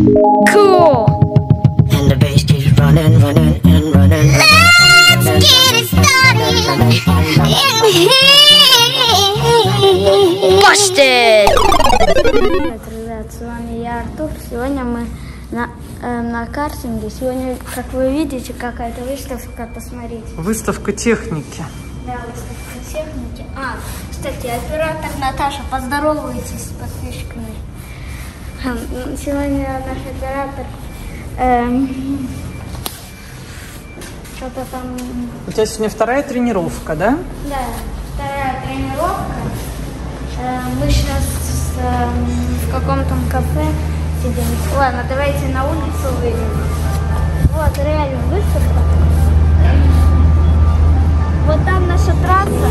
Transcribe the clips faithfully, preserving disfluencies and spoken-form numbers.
Cool. And the bass keeps running, running, and running. Let's get it started in here. Busted. Привет, ребят, с вами я, Артур. Сегодня мы на, э, на картинге. Сегодня, как вы видите, какая-то выставка, посмотрите. Выставка техники. Да, выставка техники. А, кстати, оператор Наташа, поздоровайтесь с подписчиками. Сегодня наш оператор эм, что-то там... У тебя сегодня вторая тренировка, да? Да, вторая тренировка. Э, мы сейчас э, в каком-то кафе сидим. Ладно, давайте на улицу выйдем. Вот, реально выставка. Вот там наша трасса.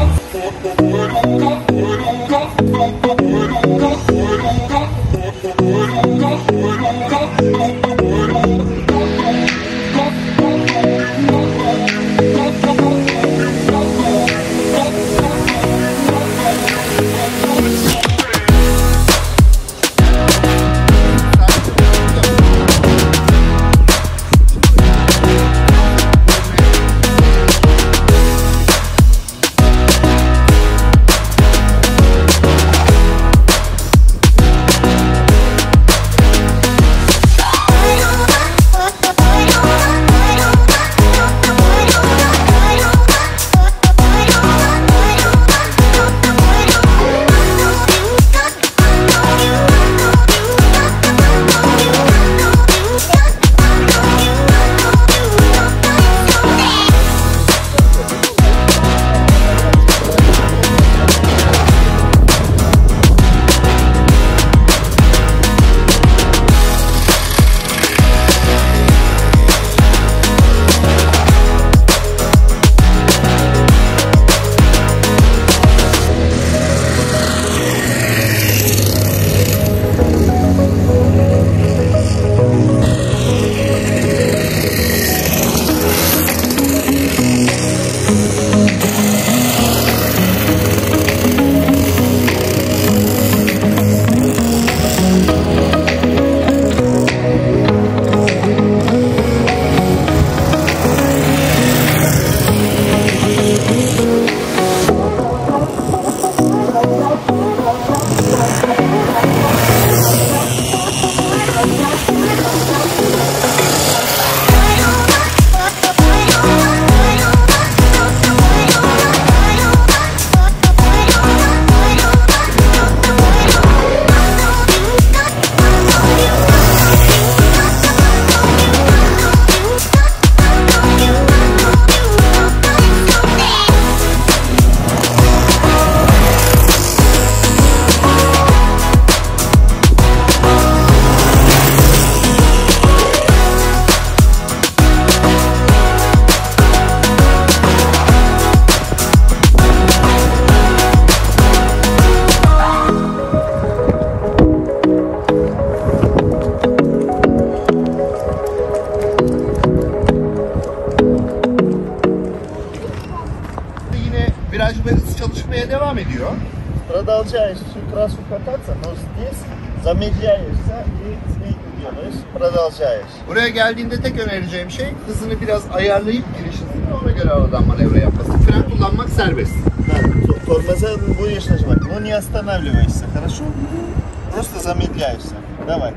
Devam ediyor. Продолжаешь трассу кататься, но здесь замедляешься и делаешь, продолжаешь. Buraya geldiğinde tek önereceğim şey hızını biraz ayarlayıp giriş hızını ona göre aradan manevra yapması. Fren kullanmak serbest. Да, тормоза будешь нажимать, но не останавливайся, хорошо? Просто замедляешься. Давай.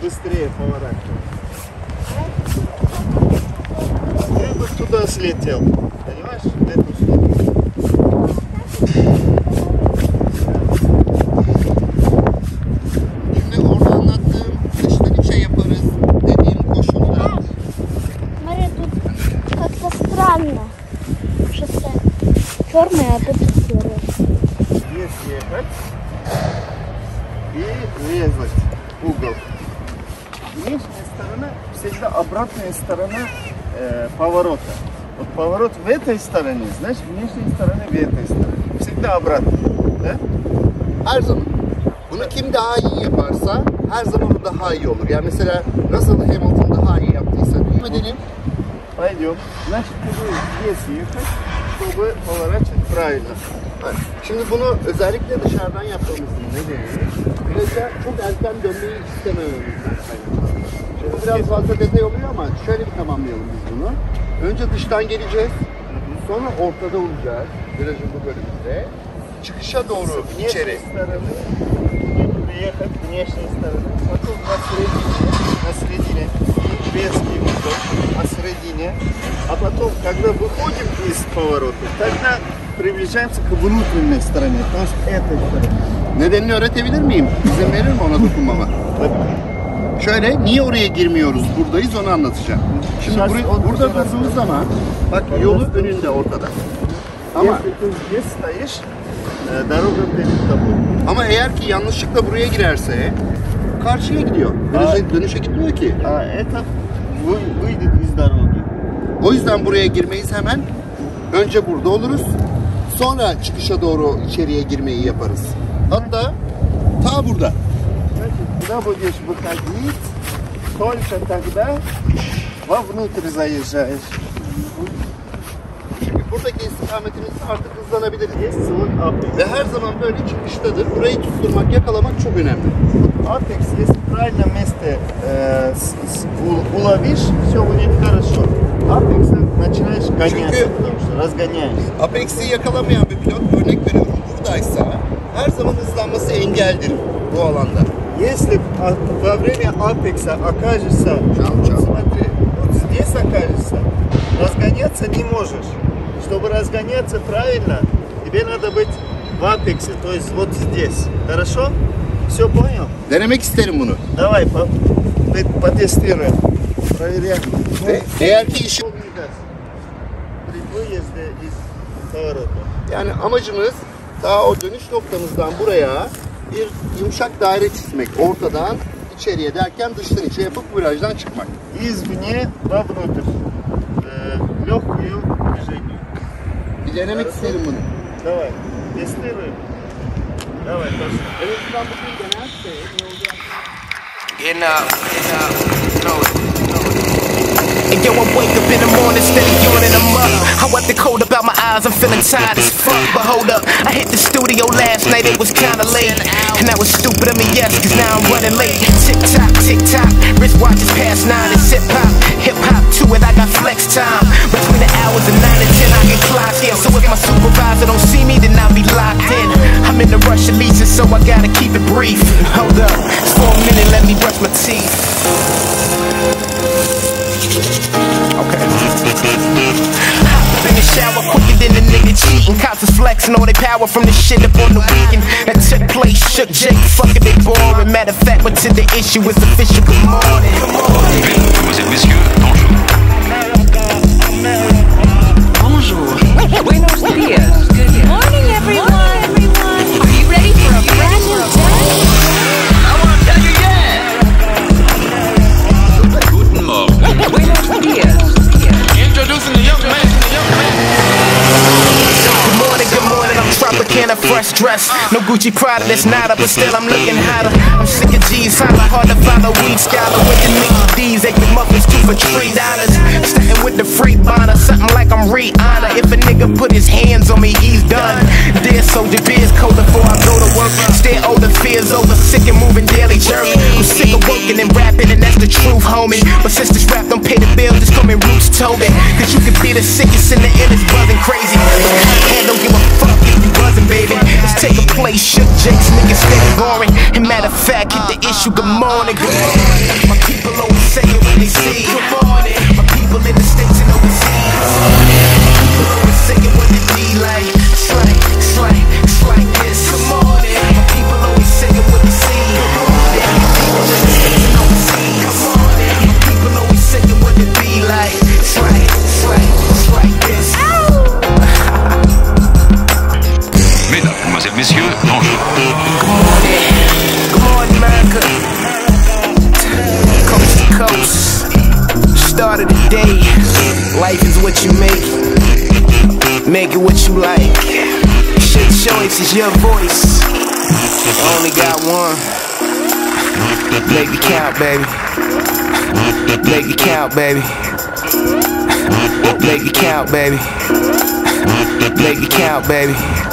быстрее поворачивай. Ты бы туда слетел, понимаешь, в эту сторону. Şimdi orada anlattığım dışta şey yaparız dediğim koşullar. Смотри, тут как-то странно. Шоссе черное, а тут серое. Здесь ехать и резать угол. Внешняя сторона всегда обратная сторона э, поворота. Вот поворот в этой стороне, значит внешняя сторона в этой стороне. Всегда обратно. Да? Her zaman. Bunu kim daha iyi yaparsa her zaman o daha iyi olur. Yani mesela nasıl Hamilton daha iyi yaptıysa devam edelim. Пойдем. Значит, ты будешь здесь ехать, чтобы поворачивать правильно. Şimdi bunu özellikle dışarıdan yapmamızın nedeni viraja çok erken dönmeyi istemememizden kaynaklı. Şimdi biraz fazla detay oluyor ama şöyle bir tamamlayalım biz bunu. Önce dıştan geleceğiz, sonra ortada olacağız virajın bu bölümünde. Çıkışa doğru içeri. Приехать в внешней стороны, потом на середине, на середине резкий угол, на середине, а потом, когда выходим из поворота, тогда приближаемся к внутренней стороне, то есть этой стороне. Nedenini öğretebilir miyim? İzin verir mi ona dokunmama? Şöyle, niye oraya girmiyoruz, buradayız onu anlatacağım. Şimdi burayı, burada durduğumuz zaman, bak yolu önünde ortada. Ama Если ты здесь стоишь, дорога перед тобой. Ama eğer ki yanlışlıkla buraya girerse karşıya gidiyor. Dönüşe, dönüşe gitmiyor ki. А это вы- выйдет из дороги. O yüzden buraya girmeyiz hemen. Önce burada oluruz. Sonra çıkışa doğru içeriye girmeyi yaparız. Hatta ta burada. Значит, куда будешь выходить, только тогда вовнутрь заезжаешь. Çünkü buradaki istikametimiz artık hızlanabiliriz. Есть свой апекс. Ve her zaman böyle çıkıştadır. Burayı tutturmak, yakalamak çok önemli. Апекс, если в правильном месте э, с- с- у- уловишь, все будет хорошо. Апекса начинаешь гоняться, Çünkü- потому что разгоняешься. Apex'i yakalamayan bir pilot, örnek veriyorum, buradaysa her zaman hızlanması engeldir bu alanda. Если а- во время апекса окажешься, Чао, чао. смотри, вот здесь окажешься, разгоняться не можешь. Чтобы разгоняться правильно, тебе надо быть в апексе, то есть вот здесь. Хорошо? Все понял? Denemek isterim bunu. Давай, по- мы потестируем. Проверяем. Ve eğer ki işi... При выезде из поворота. Yani amacımız daha o dönüş noktamızdan buraya bir yumuşak daire çizmek. Ortadan içeriye derken dıştan içe yapıp virajdan çıkmak. Извне вовнутрь. Э, легкую движение. Bir denemek isterim bunu. Давай, тестируем. Давай, пошли. Evet, ben bugün denersek ne olacak? Getting up, getting up, know it, know it. And yo, I wake up in the morning, steady yawning, I'm up. I wipe the cold about my eyes, I'm feeling tired as fuck. But hold up, I hit the studio last night, it was kinda late. And that was stupid of me, yes, cause now I'm running late. Tick tock, tick tock, wristwatches past nine, it's hip hop, hip hop to it, I got flex time. Between the hours of nine and ten, I can clock in. So if my supervisor don't see me, then I'll be locked in. I'm in the rush of leasing, so I gotta keep it brief. Hold up, it's for a minute, let me brush my teeth. Okay. Hop in the shower quicker than a nigga cheating. Cops is flexing all their power from the shit up on the weekend. That took place, shook Jake, fucking they boring. Matter of fact, went to the issue, it's official, good morning. Good morning. Mesdames et messieurs, bonjour. Bonjour. Buenos dias. Good morning, everyone. everyone. Are you ready for a brand new day? I want to tell you, yeah. Guten Morgen. Buenos dias. Introducing the young man, the young man. Good morning, good morning, I'm Tropicana, fresh dress. No Gucci Prada, that's nada, but still I'm looking hotter. I'm sick of G's, holla, hard to follow, weed scholar with the Mickey D's, they give muffins two for three dollars. Starting with the free bonner, something like I'm Rihanna. If a nigga put his hands on me, he's done. Dear soldier, beers cold before I go to work. Stay older, fears over, sick and moving daily journey. I'm sick of working and rapping, and that's the truth, homie. But since this rap don't pay the bill, just call me Roots Toby. Cause you could be the sickest and the illest, buzzing crazy. And don't give a fuck if you buzz rising, baby. Let's take a place, shook jakes, niggas steady roaring. And matter of fact, hit the issue, good morning, good morning. My people always say it when they see. Good morning. My people in the States and overseas. People always say it when it be like. It's like, it's like, it's like this. Good morning. My people always say it when they see. Good morning. People in the States and overseas. Good morning. My people always say it when it be like. It's like, it's like, it's like this. Mesdames, mesdemoiselles, messieurs, bonjour. Good morning. Good morning, America. Coast to coast. Start of the day. Life is what you make. Make it what you like. It's your choice, it's your voice. I only got one. Make it count, baby. Make it count, baby. Make it count, baby. Make it count, baby.